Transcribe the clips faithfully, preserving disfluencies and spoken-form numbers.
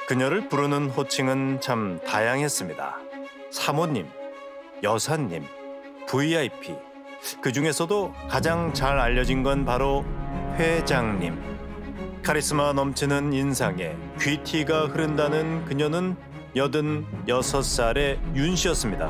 그녀를 부르는 호칭은 참 다양했습니다. 사모님, 여사님, 브이아이피. 그중에서도 가장 잘 알려진 건 바로 회장님. 카리스마 넘치는 인상에 귀티가 흐른다는 그녀는 여든여섯 살의 윤 씨였습니다.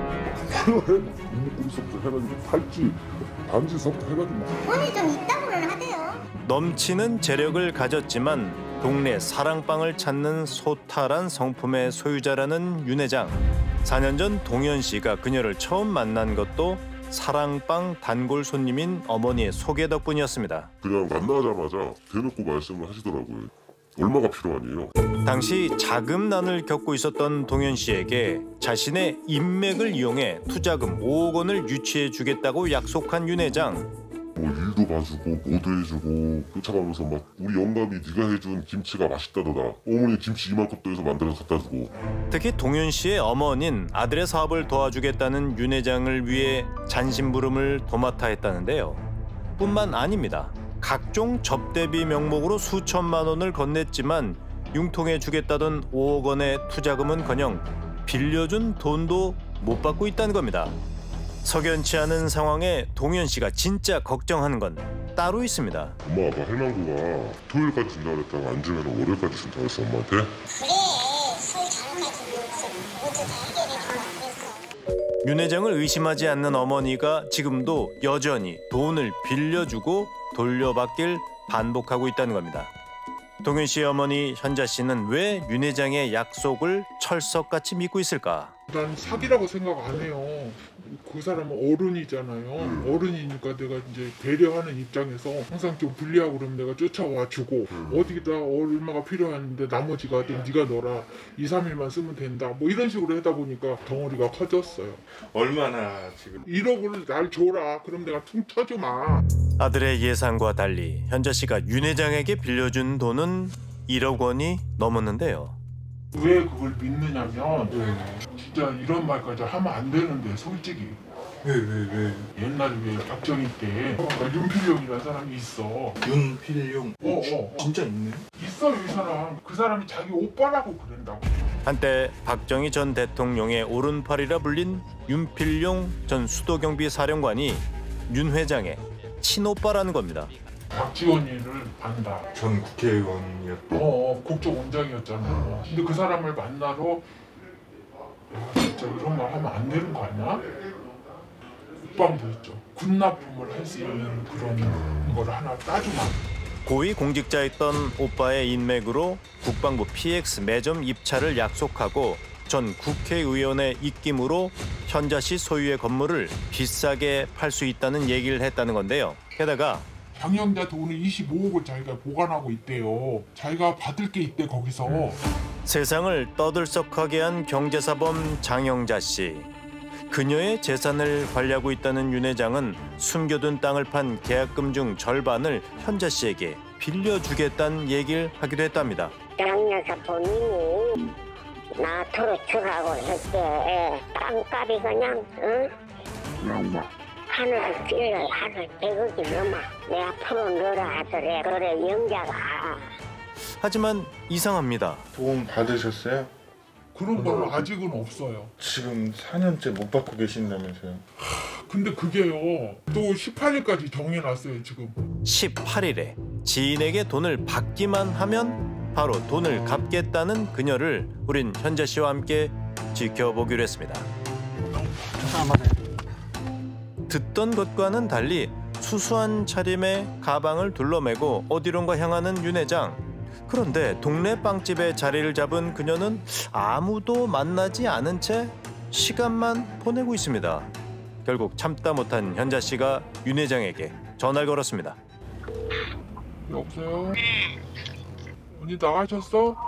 눈목구리서부터 해가지고 팔찌, 반지서부터 해가지고 돈이 좀 있다고는 하대요. 넘치는 재력을 가졌지만 동네 사랑방을 찾는 소탈한 성품의 소유자라는 윤 회장. 사 년 전 동현 씨가 그녀를 처음 만난 것도 사랑방 단골 손님인 어머니의 소개 덕분이었습니다. 그냥 만나자마자 대놓고 말씀을 하시더라고요. 얼마가 필요하니요? 당시 자금난을 겪고 있었던 동현 씨에게 자신의 인맥을 이용해 투자금 오억 원을 유치해 주겠다고 약속한 윤 회장. 뭐 일도 봐주고 뭐도 해주고 쫓아가면서 막 우리 영감이 네가 해준 김치가 맛있다더라. 어머니 김치 이만큼 또 해서 만들어서 갖다 주고. 특히 동현 씨의 어머니는 아들의 사업을 도와주겠다는 윤 회장을 위해 잔심부름을 도맡아 했다는데요. 뿐만 아닙니다. 각종 접대비 명목으로 수천만 원을 건넸지만 융통해 주겠다던 오억 원의 투자금은커녕 빌려준 돈도 못 받고 있다는 겁니다. 석연치 않은 상황에 동현 씨가 진짜 걱정하는 건 따로 있습니다. 엄마 아빠 할망구가 토요일까지 준다고 했다가 안 주면 월요일까지 준다고 했어 엄마한테? 그래, 술 잘못가지고 모두 다 해결해 줘. 윤 회장을 의심하지 않는 어머니가 지금도 여전히 돈을 빌려주고 돌려받길 반복하고 있다는 겁니다. 동현 씨의 어머니 현자 씨는 왜 윤 회장의 약속을 철석같이 믿고 있을까? 난 사기라고 생각 안 해요. 그 사람은 어른이잖아요. 어른이니까 내가 이제 배려하는 입장에서 항상 좀 불리하고 그러면 내가 쫓아와 주고 음. 어디다 얼마가 필요한데 나머지가 좀 네가 넣어라. 이, 삼 일만 쓰면 된다. 뭐 이런 식으로 하다 보니까 덩어리가 커졌어요. 얼마나 지금? 일억을 날 줘라. 그럼 내가 퉁 쳐주마. 아들의 예상과 달리 현자 씨가 윤 회장에게 빌려준 돈은 일억 원이 넘었는데요. 왜 그걸 믿느냐면 네. 진짜 이런 말까지 하면 안 되는데 솔직히 왜 왜 왜? 옛날에 왜 박정희 때 윤필용이라는 사람이 있어. 윤필용? 어, 어, 어. 진짜 있네? 있어요 이 사람. 그 사람이 자기 오빠라고 그런다고. 한때 박정희 전 대통령의 오른팔이라 불린 윤필용 전 수도경비 사령관이 윤 회장의 친오빠라는 겁니다. 박지원이를 안다. 전 국회의원이었고 어, 국정원장이었잖아. 근데 그 사람을 만나러 야, 진짜 이런 말 하면 안 되는 거 아니야? 국방부 있죠. 군납품을 할 수 있는 그런 걸 하나 따주마. 고위 공직자였던 오빠의 인맥으로 국방부 피엑스 매점 입찰을 약속하고 전 국회의원의 입김으로 현자 씨 소유의 건물을 비싸게 팔 수 있다는 얘기를 했다는 건데요. 게다가 장영자 돈을 이십오억을 자기가 보관하고 있대요. 자기가 받을 게 있대 거기서. 세상을 떠들썩하게 한 경제사범 장영자 씨. 그녀의 재산을 관리하고 있다는 윤 회장은 숨겨둔 땅을 판 계약금 중 절반을 현자 씨에게 빌려주겠다는 얘기를 하기도 했답니다. 장 여사 본인이 나 도로축하고 했대. 땅값이 그냥 응? 맞아. 하늘 찔러 하늘 백억이 넘어. 내 앞으로 넣으라 하더래. 그래 영자가. 하지만 이상합니다. 도움 받으셨어요? 그런 건 아직은 없어요. 지금 사 년째 못 받고 계신다면서요? 근데 그게요. 또 십팔 일까지 정해놨어요 지금. 십팔 일에 지인에게 돈을 받기만 하면 바로 돈을 갚겠다는 그녀를 우린 현자 씨와 함께 지켜보기로 했습니다. 듣던 것과는 달리 수수한 차림의 가방을 둘러매고 어디론가 향하는 윤 회장. 그런데 동네 빵집에 자리를 잡은 그녀는 아무도 만나지 않은 채 시간만 보내고 있습니다. 결국 참다 못한 현자 씨가 윤 회장에게 전화를 걸었습니다. 여보세요? 언니 나가셨어?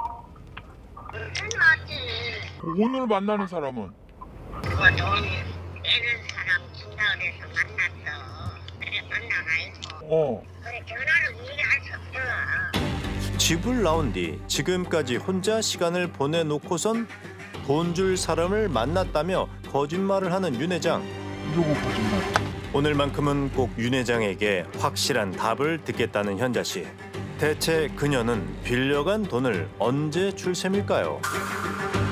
끝났지. 오늘 만나는 사람은? 그거 돈 내는 사람 준다 그래서 만났어. 그래 만나가 있어. 어. 그래 전화로 얘기할 수 없어. 집을 나온 뒤 지금까지 혼자 시간을 보내놓고선 돈 줄 사람을 만났다며 거짓말을 하는 윤 회장. 누구 거짓말? 오늘만큼은 꼭 윤 회장에게 확실한 답을 듣겠다는 현자 씨. 대체 그녀는 빌려간 돈을 언제 줄 셈일까요?